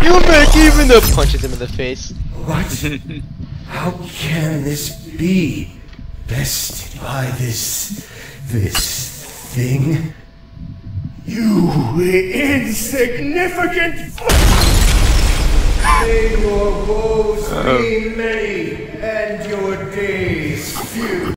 You'll make even the punches him in the face. What? How can this be? Bested by this thing? You insignificant! May your woes be many and your days few.